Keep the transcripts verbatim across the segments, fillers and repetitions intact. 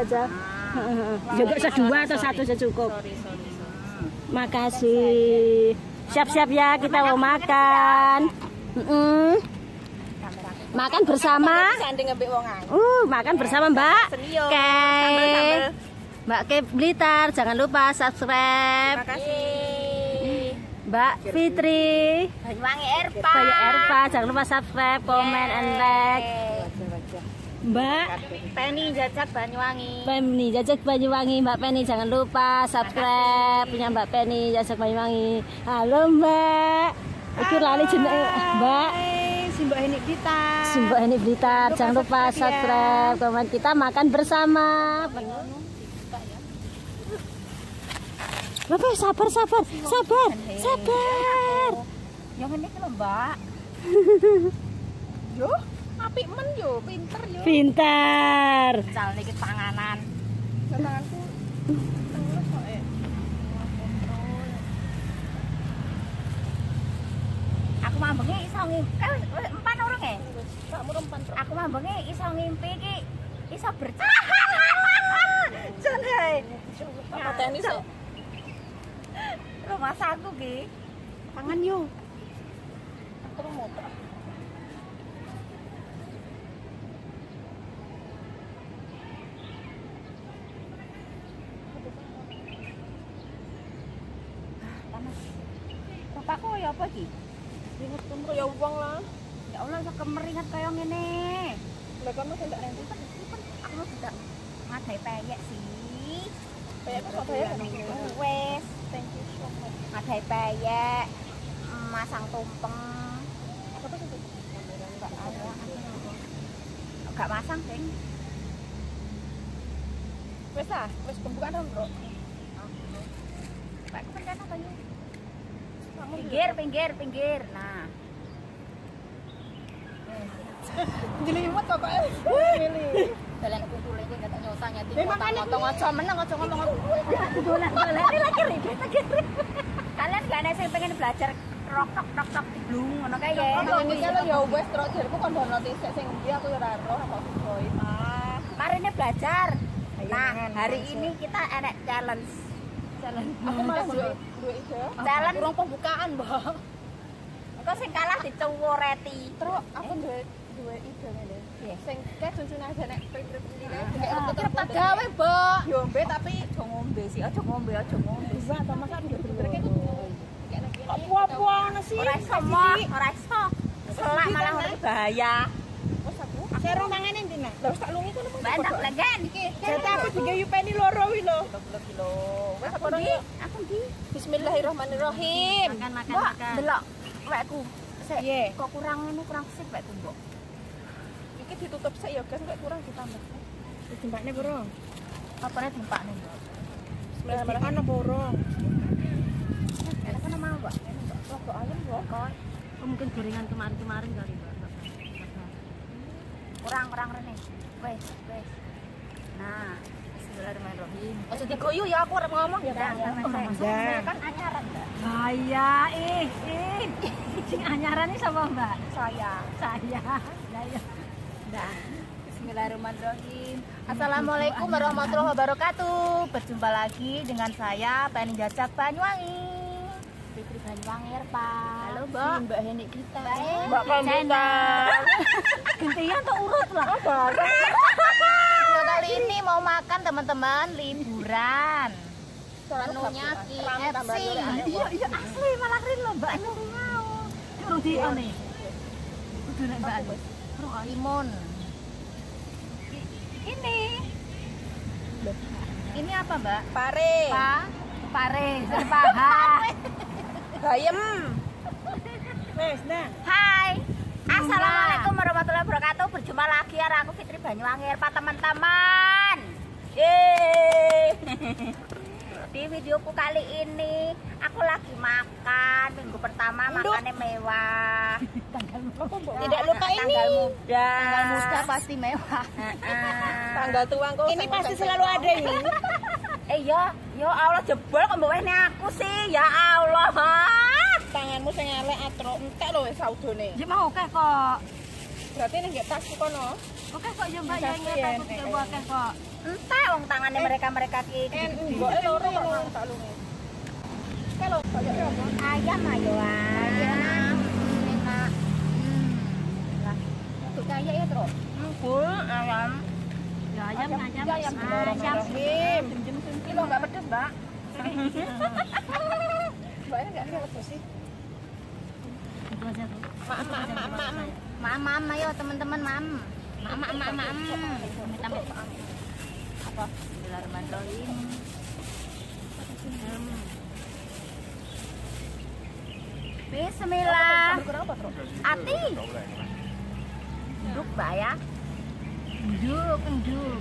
aja. Juga sedua atau satu saja cukup. Makasih. Siap-siap ya, kita mau makan. Mm-mm. Makan bersama. Uh, makan bersama Mbak Kay. Mbak Kay Blitar, jangan lupa subscribe. Terima kasih. Mbak Fitri Banyuwangi Erpa. Bayu Erpa, jangan lupa subscribe, comment, and like. Mbak Penny Jajak Banyuwangi. Penny Jajak Banyuwangi, Mbak Penny jangan lupa subscribe punya Mbak Penny Jajak Banyuwangi. Halo Mbak. Iki lali jenenge Mbak. Si Mbak Heni Blitar. Si Mbak Heni Blitar, jangan lupa subscribe, komen, kita makan bersama. Bapak sabar sabar sabar sabar. Yang ini lho Mbak. Yo, apik men yo, pinter yo. Pintar. Cal niki panganan. Tanganku. Terus kok eh. Aku mambengi iso ngimpi. Eh, empan orang e. Sakmu empan. Aku mambengi iso ngimpi iki iso bercahaya. Jan hae. Pateni sok. Rumah saku ki. Pangan yo. Aku mau. Bapakku ya apa iki? Ringet kumro ya wong lah. Ya Allah iso kemeringat kaya ngene. Lah kono sing ndak renti kan aku mau tidak ngadai peyek sih. Peyek kok bayar wes. Thank you so much. Ngadai peyek, masang tumpeng. Apa tuh itu? Enggak ada. Enggak masang, Ding. Wes ah, wes pembukaan dong, Bro. Pak kepencet apa ya? Pinggir, pinggir, pinggir. Nah. Jeliwet kok kok. Pilih. Dalan kumpul iki kata nyotanya iki. Motong-motong aja meneng aja ngomong. Dolan-dolan iki lagi ribet lagi. Kalian gak ada sing pengen belajar rok-rok tok-tok blung ngono kae ya. Iki lho ya wis terus jarku kon download isik sing ndi aku ora roh apa boy. Ah, marine belajar. Nah, hari ini kita enek challenge. Challenge. Aku malah duwe duwe ide. Challenge urung pembukaan, Mbak. Engko sing kalah dicuwureti. Terus aku duwe duwe ide ngene. Sing kae cuncune aja nek print-printine. Nek tak gawe, Mbak. Yo mbe tapi aja ngombe sih, aja ngombe, aja ngombe. Mbak, ta masak bener-bener apa-apa ana sih. Ora iso, ora iso. Selak malah ora bahaya. Wes aku. Serong tangane ndi, Nak? Lah wis tak lungi kono. Mbak tak legen iki. Jate aku digawe yupeni loro wi lho. Kilo. Wes aku ndi? Aku ndi? Bismillahirrahmanirrahim. Makan makan makan. Delok wekku. Sik. Kok kurang ngene, kurang sip wekku, Mbok. Iki ditutup sik ya, guys, nek kurang ditambah. Ditimbakne pura? Apane timbakne, Mbok? Bismillahirrahmanirrahim. Ana borong. Enak kan mau, Mbak. Logo ayam kok. Mungkin gorengan kemarin-kemarin kali, Mbak. Kurang-kurang rene. Wes, wes. Nah, bismillahirrahmanirrahim. Ojo digoyo ya, aku ora ngomong ya, Bang. Kan anyaran, Mbak. Saya ih, ih. Sing anyaran iki sapa, Mbak? Saya. Saya. Ya ya. Nah, bismillahirrahmanirrahim. Assalamualaikum warahmatullahi wabarakatuh. Berjumpa lagi dengan saya Penny Jajak Banyuwangi. Fitri Banyuwangi Erpa. Halo, Mbak. Mbak Heni kita. Mbak Komita. Gantian tuh urut lah. Ya, kali ini mau makan teman-teman liburan. Menunya K F C. Iya, iya asli malah rin lho, Mbak. Ini mau. Urung dione. Kudu nek Mbak. Limun. Ini. Ini apa, Mbak? Pare. Pa, pare, paha. Bayem. Wes, nah. Hai. Assalamualaikum warahmatullahi wabarakatuh. Berjumpa lagi ya aku Fitri Banyuwangi Erpa, teman-teman. Yeay. Di videoku kali ini aku lagi makan minggu pertama. Aduh. Makannya mewah. Tidak lupa ini tanggal muda. Tanggal muda pasti mewah. Tanggal tua kok. Ini pasti selalu ada ini. Eh ya, ya Allah jebol kok mbawene aku sih. Ya Allah. Tanganmu sing elek atro entek lho wis saudone. Ya mau oke kok. Berarti ning tasku kono. Oke kok ya Mbak ya ngetek kok oke kok. Entah wong tangane mereka-mereka ki. Mbok loro kok tak lunge. Kalau Ayam ayo ayam. Enak. Hmm. Untuk kaya ya, Tro. full ayam. Ya ayam ayam. Ayam Bismillahirrahmanirrahim. Kilo enggak pedes, Mbak. Mbaknya enggak ada apa sih? Itu aja tuh. Maam, maam, maam, maam. Maam, maam, ayo teman-teman, maam. Maam, maam, maam, maam. Amit-amit. Apa? Bismillahirrahmanirrahim. Bismillah. Kurang apa, Tro? Ati. Duduk, Mbak ya. Duduk, duduk.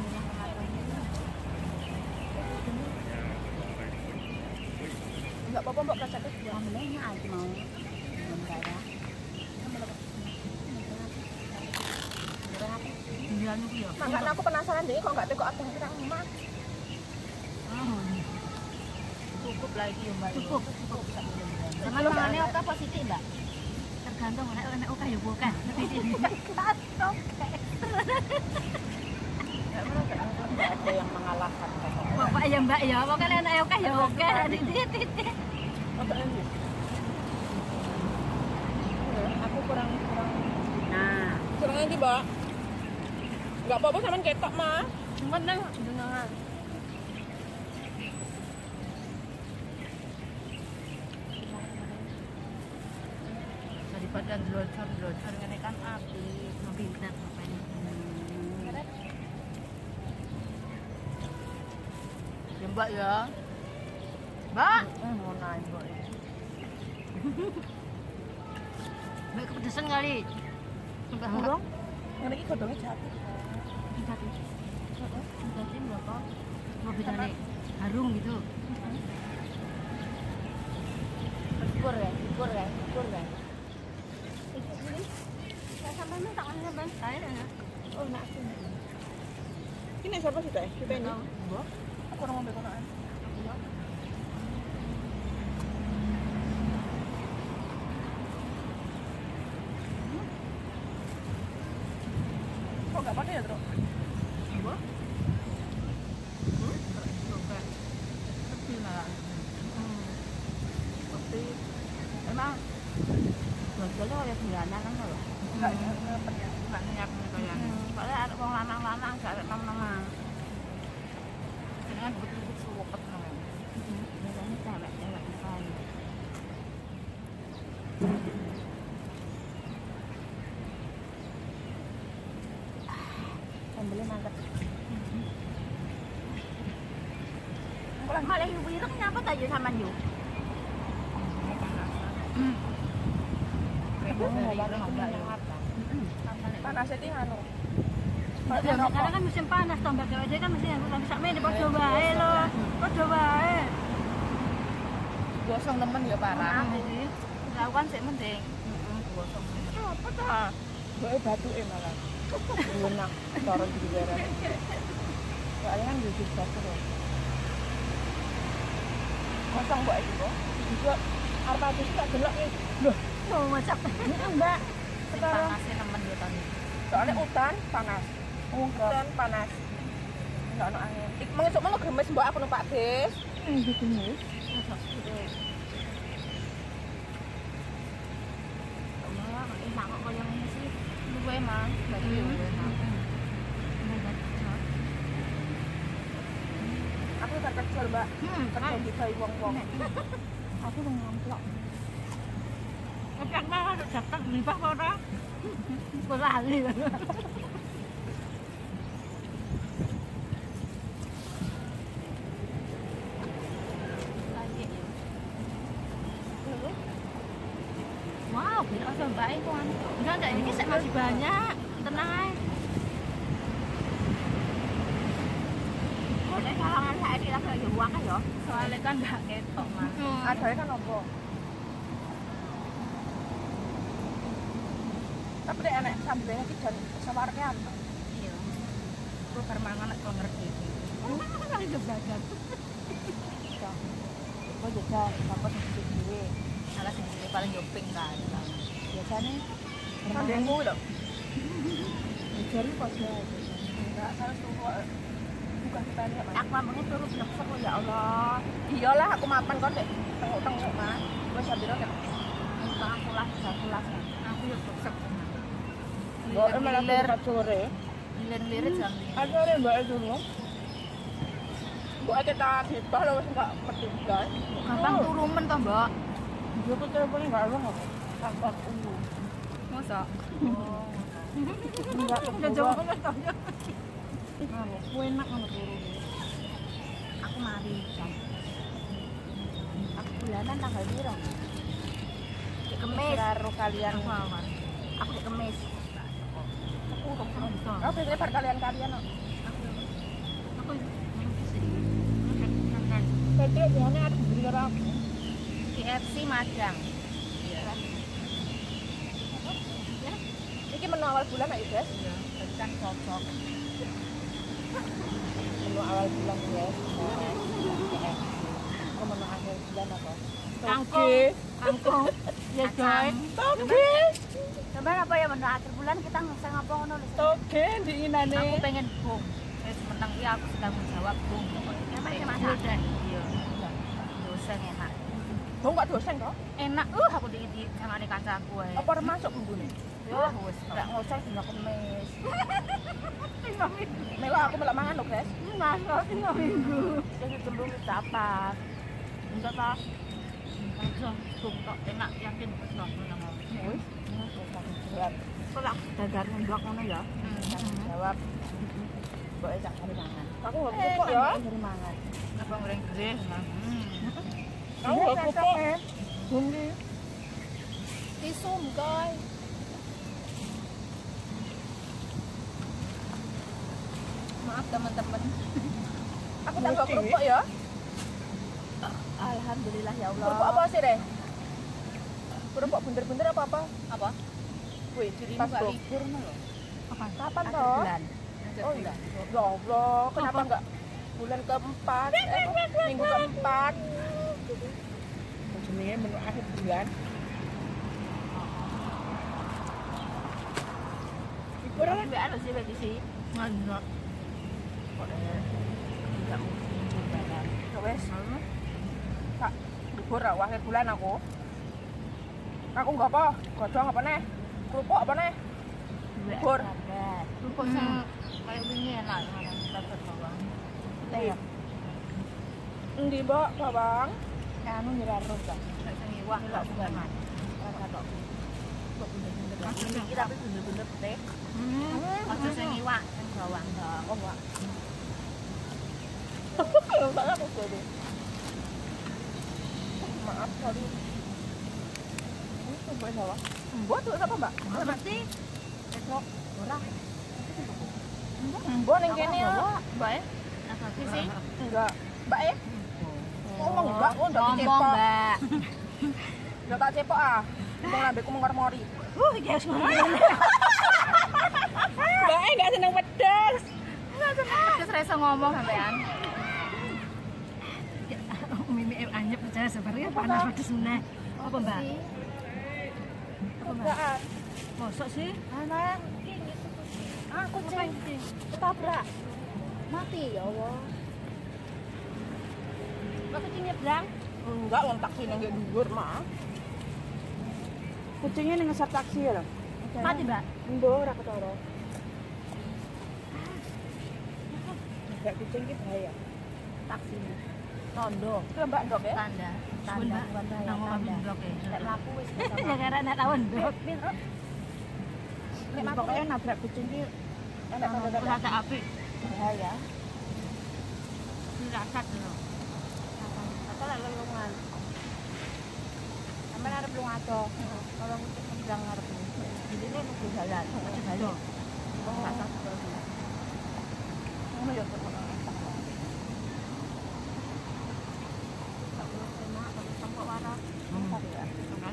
Enggak apa-apa, Mbak, kacaknya. Ambilnya aja mau. Bentar ya. Makanya aku penasaran deh kok enggak teko abang kirang emak. Cukup lagi Mbak. Cukup. Sama tangannya oke positif, Mbak. Tergantung nek nek oke ya bukan. Tatok. Enggak ada yang mengalahkan kakak. Bapak ya Mbak ya, pokoknya nek oke ya oke. Titik-titik. Aku kurang kurang Nah, kurang lagi, Mbak. Enggak apa-apa sampean ketok, Mas. cuman nang dengar. Daripada glocor-glocor ngene kan apik. Pintar bapaknya. Ya Mbak ya. Mbak. Hmm, mau naik, Mbak. Mbak kepedesan kali. Kurang. Ngene iki godhonge jati. Jati. Jati berapa? Mau bedane harum gitu. Syukur ya, syukur ya, syukur ya. Saya sampai minta kan sampai saya. Oh, nak sini. Ini siapa sih, Teh? Kita ini. Mbak. Aku orang mau bekonaan. Kok enggak pakai ya, Tro? Mbak. Kecil malah. Seperti Emang bojone kaya bulanan kan lho. enggak ngepet ya. Enggak nyiapin kayane. Soalnya ada wong lanang-lanang gak ada nom-noman. Jenengan betul-betul suwepet nang. Biasanya cewek-cewek kan. Sambelnya mantap. Malah yu wireng nyapa ta yo sampean yo? Panasnya di anu. Ya, sekarang kan musim panas, tombak aja kan mesti yang bisa main di podo wae lho. Podo wae. Gosong temen ya parah. Lakukan sik mending. Gosong. Apa ta? Gue batu eh malah. Enak, taruh di daerah. Soalnya kan jadi batu loh. Kosong buat itu kok. Juga arpa itu tak gelak nih. Loh, Mau macam Mbak. Sekarang Panasnya nemen yo tadi. soalnya hutan panas. Hutan panas. Enggak ono angin. Ik mengesuk mau gemes mbak aku numpak bis. Ini gemes. Malah enak kok koyo ngene sih. Luwe mah, berarti yo enak. Aku tak kecil mbak. Hmm, Kerja di bayi wong-wong. Aku udah ngamplok. Kayak mana dapat limpah kok ora? Kok lali. Wow, bila ada mbak itu kan. Enggak, enggak, ini saya masih banyak. Tenang aja. Kok nek kalangan saiki lagi yo wae yo. Soalnya kan enggak ketok mas. Ada kan opo? Tapi dek enek sambelnya iki dan sawarke apa? Iya. Kok permangan kok ngerti iki. Kan udah belajar. Kok jajal dapat sedikit dhewe. Salah sing paling yo pink kan. Biasanya sambelmu lho. Jari pas ya. Enggak salah tuh bukan kita lihat Aku mamangnya turu blek ya Allah. iyalah aku mapan kok dek tengok-tengok mas gue sabiro nek Bang pulas pulas. Aku yo blek. kok emang aku sore Lilir-lirir jam lima. ada yang mbak itu loh mbak kita dibah loh enggak peduli Gampang turu men to, Mbak. dia tuh teleponnya enggak ada apa apa ungu Masa? enggak Udah jauh banget to. aku enak ngono turu Aku mari jam. Aku bulanan tanggal piro? Di Kemis. karo kalian Aku awan. Aku di Kemis. Aku kok bisa. oh biasanya par kalian-kalian kok Aku minggu sih. tapi biasanya ada beli karo aku K F C Madang. ini menu awal bulan ya guys Iya, kan cocok. menu awal bulan guys oh menu akhir bulan apa Kangkung. Kangkung. Ya, guys. toge Sampai apa ya menu akhir bulan kita ngusah ngapa ngono lho. toge Aku diinane pengen bung. Wis menang iki aku tanggung jawab bung. Emang ya masak. Iya. Dosen enak. Bung gak dosen kok Enak uh aku di di jangane kancaku ae. apa termasuk bumbune Ya wis enggak ngosel dina kemis mewah aku melak mangan lho guys Masuk tinggal minggu. Jadi belum dapat. Enggak ta? Langsung bung tok enak yakin wis tok menang. wis berat Kok lak dadar ndok ngono ya? jawab mbok ejak kali mangan aku gak kupok ya dari mangan Apa goreng gede? aku gak kupok bumi Tisum, guys. Maaf teman-teman. aku tambah kerupuk ya Alhamdulillah ya Allah. kerupuk apa sih deh kerupuk bener-bener apa apa Apa? wih Dirimu pas gak bro libur loh. Apa? kapan Akhir toh bulan. oh iya ya Allah kenapa enggak bulan keempat eh, apa? minggu keempat jenenge menu akhir bulan Kurang lebih anu sih berarti sih. Nggak. Kok enggak mungkin jualan. ya wes kak libur aku akhir bulan aku aku enggak apa godong apa nih kerupuk apa nih libur Kerupuk sing kayak wingi enak mana dapat bawang. iya endi mbak bawang anu nyirah terus kak Kayak sing iwak enggak bukan. Rasa tok. Kok bener-bener iki tapi bener-bener teh. Aja sing iwak, sing bawang. oh enggak kalau tak aku jadi maaf tadi ini coba salah mbak tuh apa mbak Mesti besok ora. mbak yang kene ya Mbak ya? Apa sih? enggak mbak eh ngomong enggak oh enggak Ngomong, cepok Mbak. enggak tak cepok ah ngomong lambeku mengor-mori Uh, guys, mbak eh enggak seneng pedas enggak seneng. Terus rasa ngomong sampean. Mimi anyep percaya sebenarnya panas pedes meneh. Apa, Mbak? Apa, Mbak? enggak Mosok sih? anak ah kucing ketabrak Mati ya Allah. Kok kucingnya blang? enggak wong taksi nang nggak dhuwur mah kucingnya ning ngesar taksi ya lho Mati, Mbak. Mbok ora ketara enggak kucing ki bahaya Taksi. Tondo. ke mbak ndok ya Tanda. Tanda bukan bahaya. Nang omah Tanda. blok ya. Nek mlaku wis Ya karena nek tawon ndok. nek pokoknya nabrak kucing ki enak tanda-tanda Rasa apik. bahaya Dirasat lho. apa lek lelungan sampean arep lunga adoh kalau kucing nendang arep jadi ini nuju jalan nuju jalan oh rasa seperti ngono ya kok sampai waras. Kan?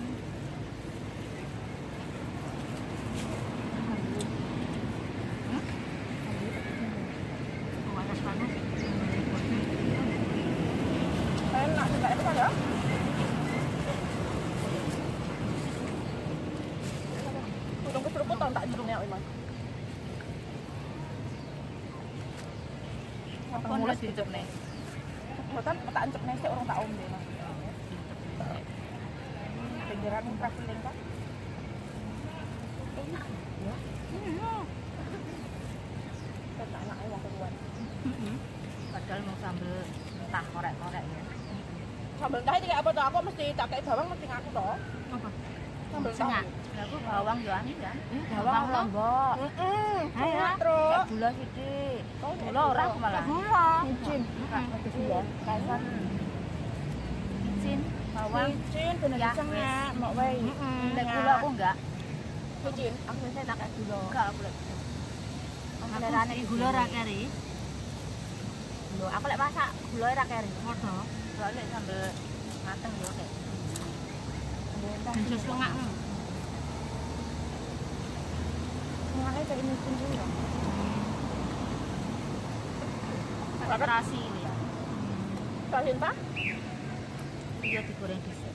Panas panas. enak juga itu kan ya udang keseruput tau tak jeruknya emang Apa mulai diucap nih? Boten tak encep nesek orang tak ombe Mas. Pinggiran traveling kan. Enak ya. Iya. Kita anaknya wong keluar. Padahal mau sambel entah korek-korek ya. Sambal tahu iki apa toh? Aku mesti tak kei bawang mesti ngaku toh. Apa? Sambal tahu. Lah aku bawang yo ani kan. Bawang lombok. Heeh. Ayo. Terus Gula sithik. Gula ora aku malah. gula. Micin. Gula. Kaisar. Micin, bawang. Micin bener Ya, sangat mau wae. Lek gula aku enggak. Micin. Aku saya tak kayak gula. Enggak aku lek. Kamerane gula ra keri. Lho, aku lek masak gula ra keri. Modho. Soale sambel mateng yo kek. Jus lengak. Lengaknya kayak micin juga. Terasi ini ya. Kalian tak? Iya digoreng dhisik.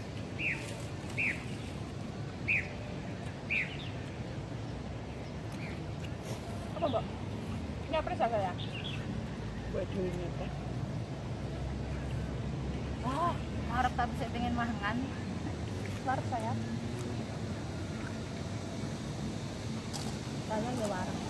Apa, Mbak? Nyapres apa ya? Buat dulu nyapres. Wah, arep tapi saya pengen mangan. Larut saya. Kalian ya warung.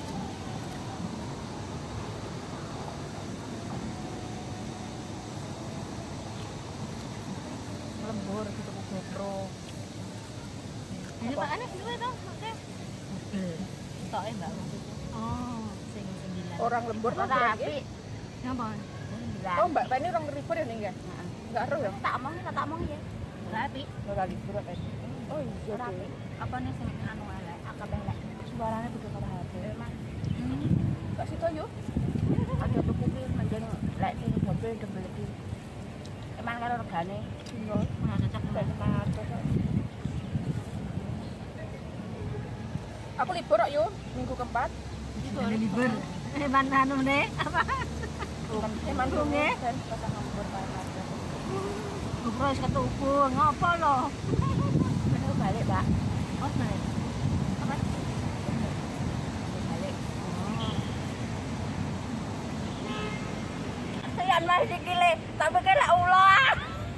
Lembur gitu ke GoPro. Ini Pak Anes dulu toh, oke. Mobil. Toke Mbak. Oh, sing sembilan. Orang lembur lah Ora berarti. apik. Napa? Oh, Mbak Penny orang river ya nih enggak? Heeh. Enggak ero ya? Tak omong, tak omong ya. Ora apik. Ora libur apa ini? Oh iya. Ora apik. Apa nih sing anu elek, akeh elek. Suaranya begitu pada hati. Emang. Mbak Sito yuk. Ada tuku ki mending lek sing mobil dembel iki. Emang karo regane. Iya. Ora cocok Dan Mbak. semangat. Aku libur kok yuk, minggu keempat. Libur. Eman anu nih, apa? Eman runge dan pasang libur panas. Gopro wis ketuku, ngopo lho? Bener balik, Pak. Oh, balik. Apa? Balik. Oh. Sayan mas sikile, tak pikir lek ulah.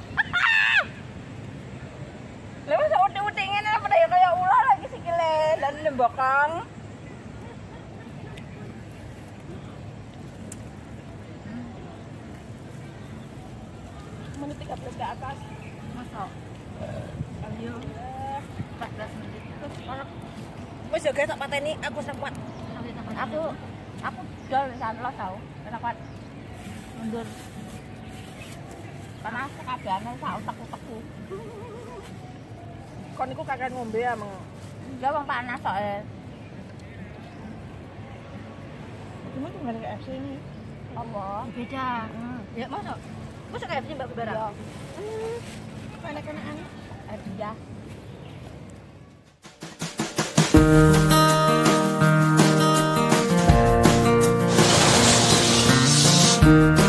Lha wis uti-uti ngene pada ya kaya ulah lagi sikile dan lembokang. Menit tiga belas ke atas. Masuk. Ayo. empat belas menit. Terus kalau Wis yo guys tak pateni aku sempat. aku aku dol san los tau. Ora kuat. Mundur. Karena kabehane sak utek-utekku. Kon niku kakek ngombe ya meng. Ya wong panas kok. Cuma tinggal ke F C ini. Apa? Beda. Ya masuk. Masuk kayak sih Mbak Kubara. Ya. Hmm. Enak-enakan. Eh dia. Thank you.